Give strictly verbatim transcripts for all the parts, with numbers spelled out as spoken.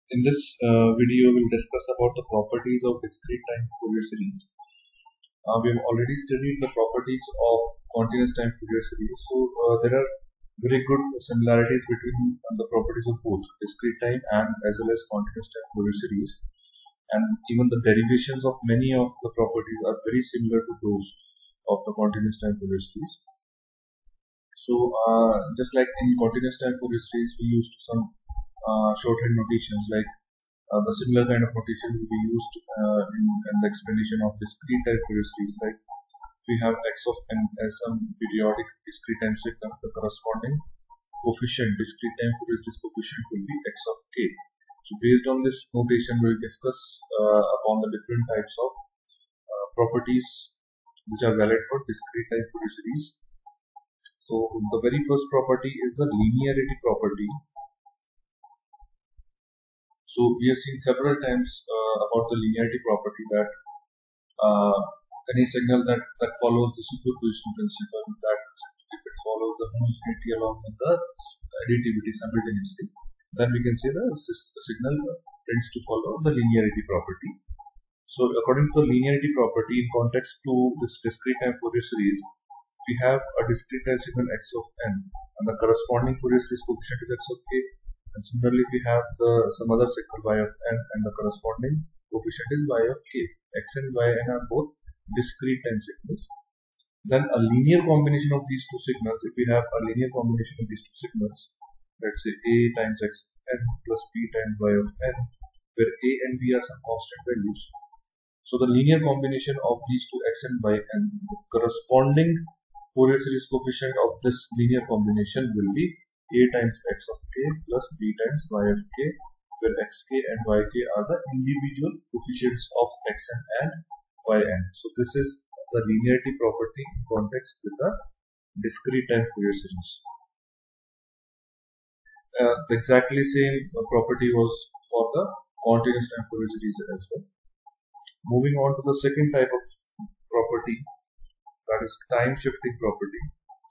In this uh, video, we'll discuss about the properties of discrete time Fourier series. Uh, we have already studied the properties of continuous time Fourier series. So uh, there are very good similarities between uh, the properties of both discrete time and as well as continuous time Fourier series. And even the derivations of many of the properties are very similar to those of the continuous time Fourier series. So uh, just like in continuous time Fourier series, we used some uh, shorthand notations like uh, the similar kind of notation will be used uh, in, in the explanation of discrete time Fourier series. Like we have x of n as some periodic discrete time signal, the corresponding coefficient, discrete time Fourier series coefficient will be x of k. So based on this notation, we will discuss uh, upon the different types of uh, properties which are valid for discrete time Fourier series. So the very first property is the linearity property. So we have seen several times uh, about the linearity property that uh, any signal that, that follows the superposition principle, that if it follows the homogeneity along with the additivity simultaneously, then we can say the, the signal tends to follow the linearity property. So according to the linearity property, in context to this discrete time Fourier series, we have a discrete time signal x of n and the corresponding Fourier series coefficient is x of k. And similarly, if we have the some other signal y of n and the corresponding coefficient is y of k. X and y n are both discrete time signals. Then a linear combination of these two signals, if we have a linear combination of these two signals, let's say a times x of n plus b times y of n, where a and b are some constant values. So the linear combination of these two x and y n, the corresponding Fourier series coefficient of this linear combination will be a times x of k plus b times y of k, where xk and yk are the individual coefficients of xn and yn. So this is the linearity property in context with the discrete time Fourier series. Uh, the exactly same property was for the continuous time Fourier series as well. Moving on to the second type of property, that is time shifting property.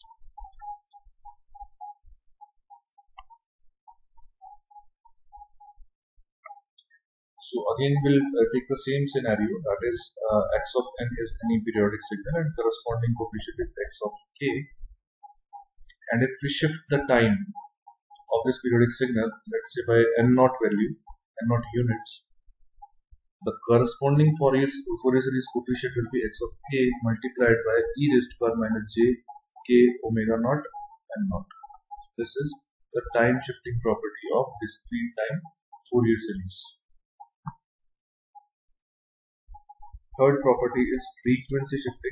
So again, we'll uh, take the same scenario, that is uh, x of n is any periodic signal and corresponding coefficient is x of k. And if we shift the time of this periodic signal, let's say by n naught value, n naught units, the corresponding Fourier, Fourier series coefficient will be x of k multiplied by e raised to power minus j k omega naught n naught. This is the time shifting property of discrete time Fourier series. Third property is frequency shifting.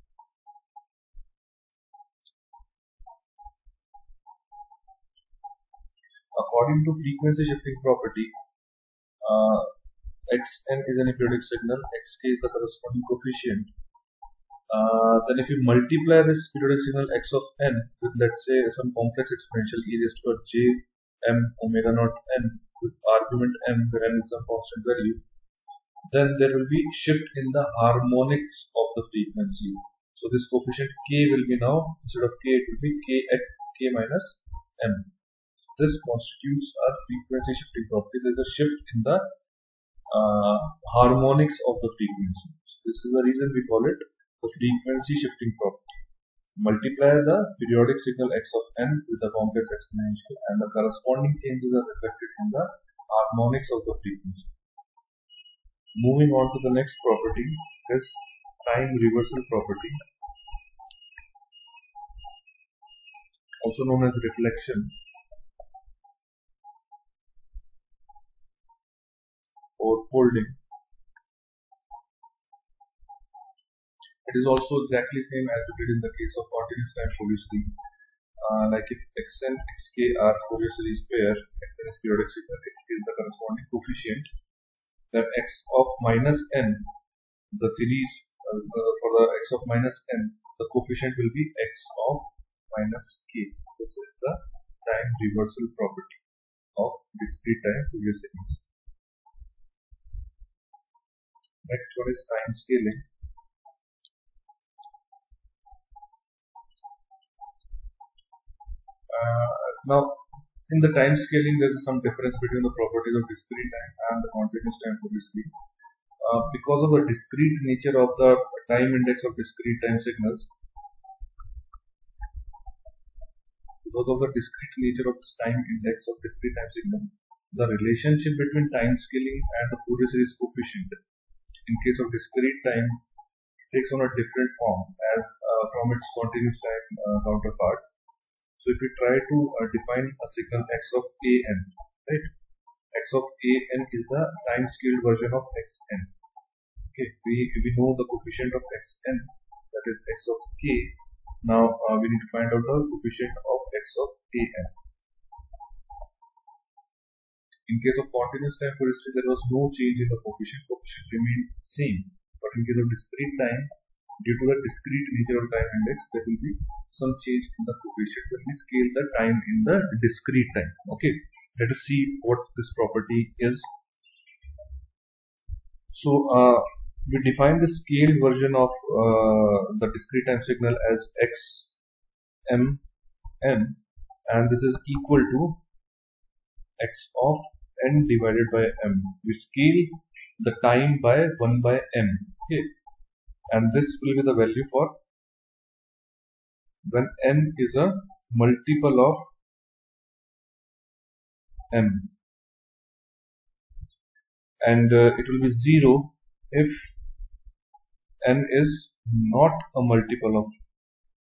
According to frequency shifting property, uh, xn is any periodic signal, xk is the corresponding coefficient. Uh, then if we multiply this periodic signal x of n with, let's say, some complex exponential e raised to j m omega naught n with argument m where n is some constant value, then there will be shift in the harmonics of the frequency. So this coefficient k will be now, instead of k, it will be k, k minus m. This constitutes a frequency shifting property. There is a shift in the uh, harmonics of the frequency. So this is the reason we call it the frequency shifting property. Multiply the periodic signal x of n with the complex exponential and the corresponding changes are reflected in the harmonics of the frequency. Moving on to the next property is time reversal property, also known as reflection or folding. It is also exactly same as we did in the case of continuous time Fourier series. Uh, like if xn, xk are Fourier series pair, xn is periodic signal, xk is the corresponding coefficient, that x of minus n, the series uh, uh, for the x of minus n, the coefficient will be x of minus k. This is the time reversal property of discrete time Fourier series. Next one is time scaling. Uh, now in the time scaling, there is some difference between the properties of discrete time and the continuous time Fourier series. Uh, because of the discrete nature of the time index of discrete time signals, because of the discrete nature of this time index of discrete time signals, the relationship between time scaling and the Fourier series coefficient in case of discrete time takes on a different form as uh, from its continuous time uh, counterpart. So if we try to uh, define a signal x of a n, right? X of a n is the time scaled version of xn. Okay, we we know the coefficient of xn, that is x of k. Now uh, we need to find out the coefficient of x of a n. In case of continuous time Fourier series, there was no change in the coefficient. Coefficient remained same. But in case of discrete time, due to the discrete nature of time index, there will be some change in the coefficient when we scale the time in the discrete time. Okay, let us see what this property is. So uh, we define the scaled version of uh, the discrete time signal as x m n, and this is equal to x of n divided by m. We scale the time by one by m. Okay, and this will be the value for when n is a multiple of m, and uh, it will be zero if n is not a multiple of m.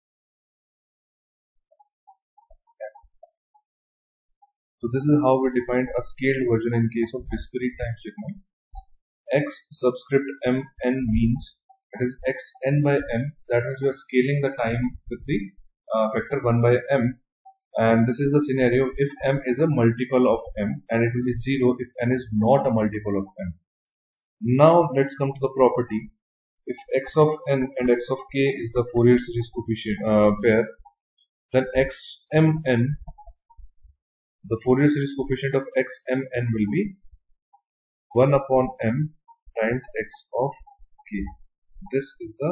So this is how we defined a scaled version in case of discrete time signal. X subscript m n means it is xn by m. That means we are scaling the time with the uh, factor one by m, and this is the scenario if m is a multiple of m, and it will be zero if n is not a multiple of m. Now let's come to the property. If x of n and x of k is the Fourier series coefficient uh, pair, then xmn, the Fourier series coefficient of xmn will be one upon m times x of k. This is the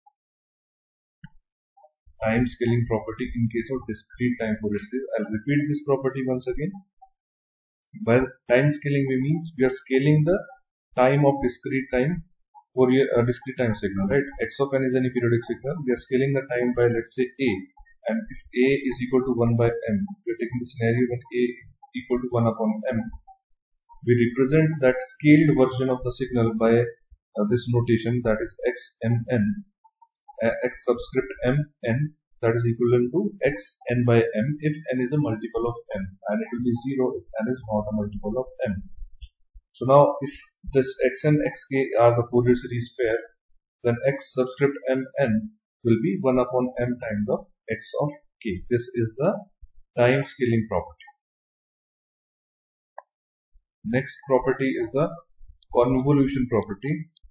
time scaling property in case of discrete time Fourier series. I'll repeat this property once again. By time scaling, we means we are scaling the time of discrete time Fourier uh, discrete time signal, right? X of n is any periodic signal. We are scaling the time by, let's say, a, and if a is equal to one by m, we are taking the scenario when a is equal to one upon m. We represent that scaled version of the signal by uh, this notation, that is xmn, uh, x subscript mn, that is equivalent to xn by m if n is a multiple of m, and it will be zero if n is not a multiple of m. So now if this xn xk are the Fourier series pair, then x subscript mn will be one upon m times of x of k. This is the time scaling property. Next property is the convolution property.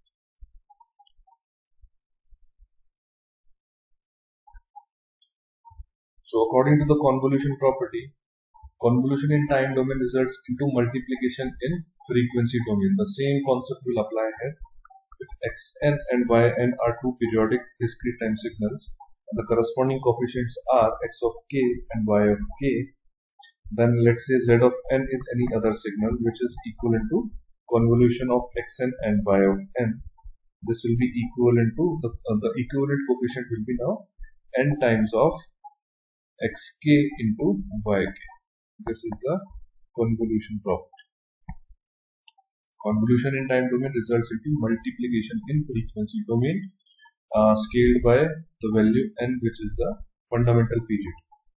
So according to the convolution property, convolution in time domain results into multiplication in frequency domain. The same concept will apply here. If xn and yn are two periodic discrete time signals, and the corresponding coefficients are x of k and y of k, then let's say z of n is any other signal which is equivalent to convolution of xn and y of n. This will be equivalent to the, uh, the equivalent coefficient will be now n times of xk into yk. This is the convolution property. Convolution in time domain results into multiplication in frequency domain uh, scaled by the value n, which is the fundamental period.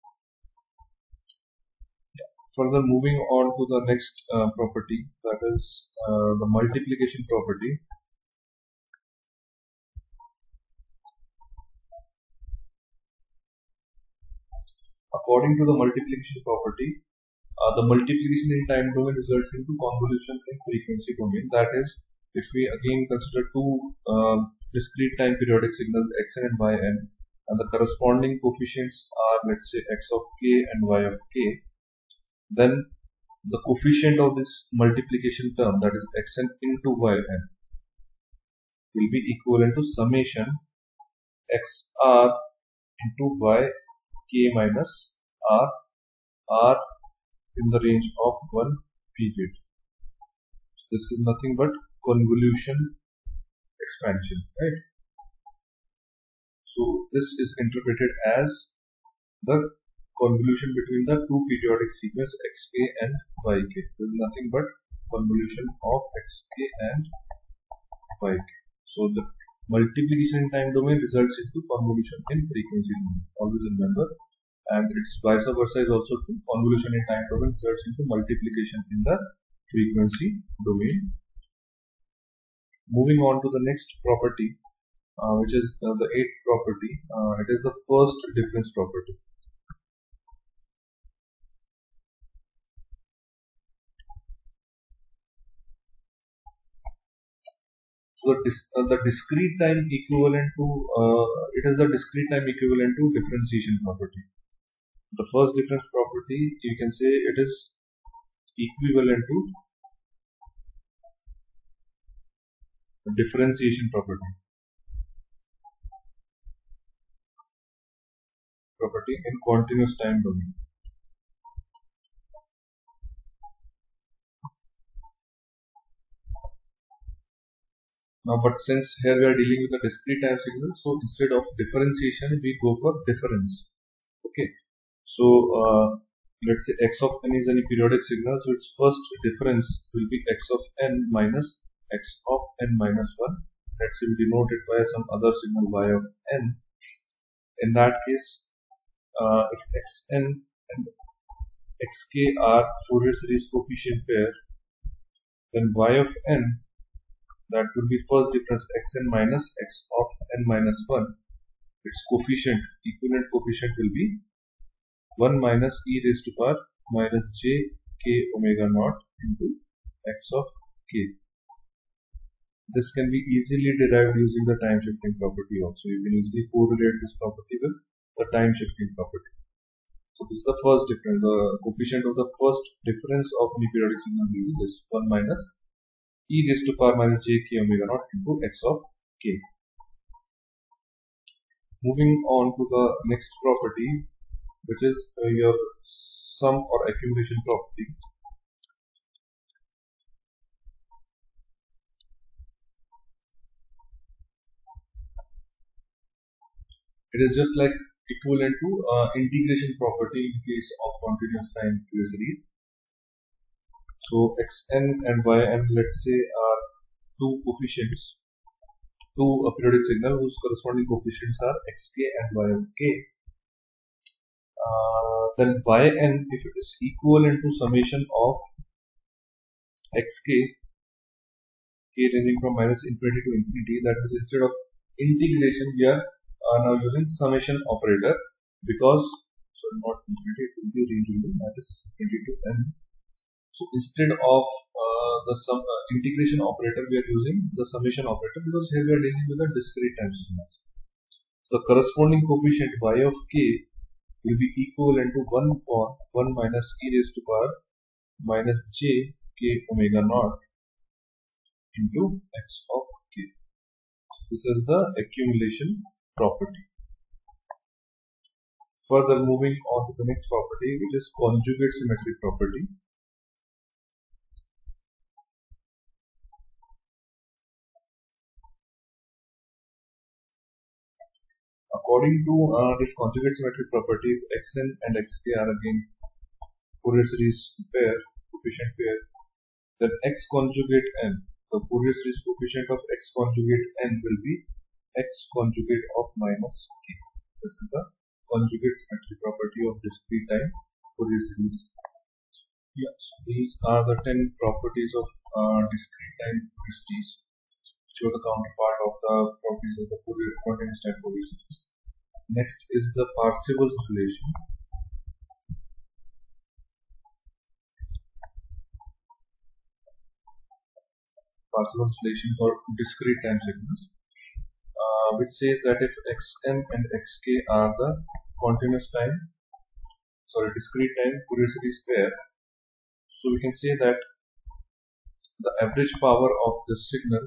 Yeah. Further, moving on to the next uh, property, that is uh, the multiplication property. According to the multiplication property, Uh, the multiplication in time domain results into convolution in frequency domain. That is, if we again consider two uh, discrete time periodic signals xn and yn, and the corresponding coefficients are, let's say, x of k and y of k, then the coefficient of this multiplication term, that is xn into yn, will be equivalent to summation xr into y k minus r, r in the range of one period. This is nothing but convolution expansion, right? So this is interpreted as the convolution between the two periodic sequence xk and yk. This is nothing but convolution of xk and yk. So the multiplication in time domain results into convolution in frequency domain. Always remember, and its vice versa is also true. Convolution in time domain results into multiplication in the frequency domain. Moving on to the next property, uh, which is uh, the eighth property. Uh, it is the first difference property. So the, dis uh, the discrete time equivalent to uh, it is the discrete time equivalent to differentiation property. The first difference property, you can say it is equivalent to differentiation property property in continuous time domain. Now, but since here we are dealing with a discrete time signal, so instead of differentiation, we go for difference. Okay, so uh, let's say x of n is any periodic signal, so its first difference will be x of n minus x of n minus one. Let's say we denote it by some other signal y of n. In that case, uh, if xn and xk are Fourier series coefficient pair, then y of n, that will be first difference xn minus x of n minus one. Its coefficient, equivalent coefficient will be one minus e raised to power minus j k omega naught into x of k. This can be easily derived using the time shifting property also. You can easily correlate this property with the time shifting property. So this is the first difference. The coefficient of the first difference of any periodic signal will be this one minus e raised to power minus j k omega naught into x of k. Moving on to the next property, which is uh, your sum or accumulation property. It is just like equivalent to uh, integration property in case of continuous time Fourier series. So xn and yn, let's say, are two coefficients, two uh, periodic signal whose corresponding coefficients are xk and y of k. Uh, then yn, if it is equivalent to summation of xk, k ranging from minus infinity to infinity, that is, instead of integration we are uh, now using summation operator, because so not infinity, it will be real, that is infinity to n. So instead of uh, the sum uh, integration operator, we are using the summation operator, because here we are dealing with a discrete time signals. So the corresponding coefficient y of k will be equivalent to one upon one minus e raised to power minus j k omega naught into x of k. This is the accumulation property. Further, moving on to the next property, which is conjugate symmetry property. According to uh, this conjugate symmetry property, if xn and xk are again Fourier series pair, coefficient pair, then x conjugate n, the Fourier series coefficient of x conjugate n will be x conjugate of minus k. This is the conjugate symmetry property of discrete time Fourier series. Yeah, so these are the ten properties of uh, discrete time Fourier series, which are the counterpart of the properties of the Fourier continuous time Fourier series. Next is the Parseval's relation. Parseval's relation for discrete time signals, uh, which says that if xn and xk are the continuous time, sorry, discrete time Fourier series pair, so we can say that the average power of the signal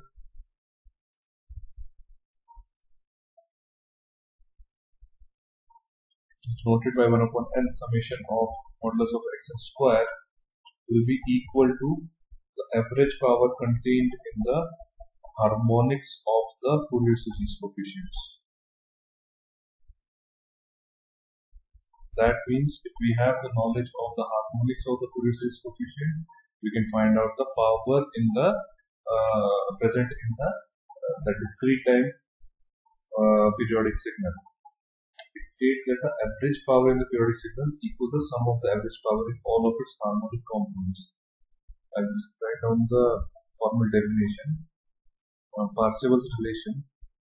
is denoted by one upon n summation of modulus of xn square will be equal to the average power contained in the harmonics of the Fourier series coefficients. That means if we have the knowledge of the harmonics of the Fourier series coefficient, we can find out the power in the uh, present in the, uh, the discrete time uh, periodic signal. It states that the average power in the periodic signal equals the sum of the average power in all of its harmonic components. I'll just write down the formal definition. Uh, Parseval's relation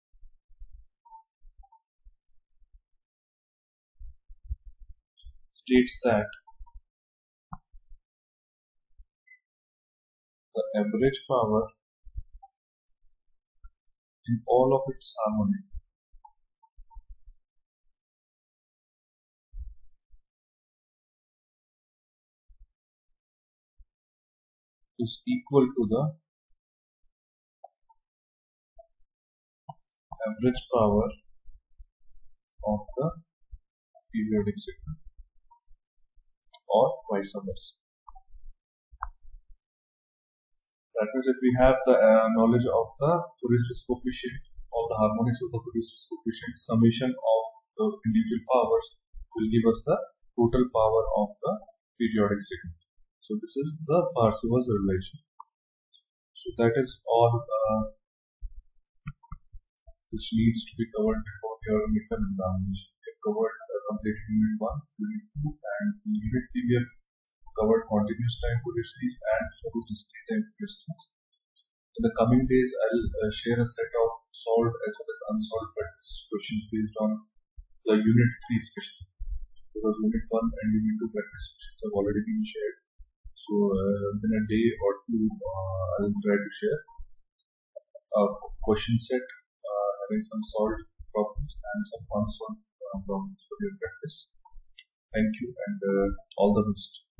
states that the average power in all of its harmonic is equal to the average power of the periodic signal, or vice versa. That means if we have the uh, knowledge of the Fourier series coefficient, of the harmonics of the Fourier series coefficient, summation of the individual powers will give us the total power of the periodic signal. So this is the Parseval's relation. So that is all uh, which needs to be covered before your midterm examination. We have covered uh, completed unit one, unit two, and in unit three we have covered continuous time Fourier series and as well as discrete time Fourier series. In the coming days, I'll uh, share a set of solved as well as unsolved practice questions based on the unit three especially, because unit one and unit two practice questions have already been shared. So uh, within a day or two, uh, I'll try to share a question set uh, having some solved problems and some unsolved uh, problems for your practice. Thank you and uh, all the best.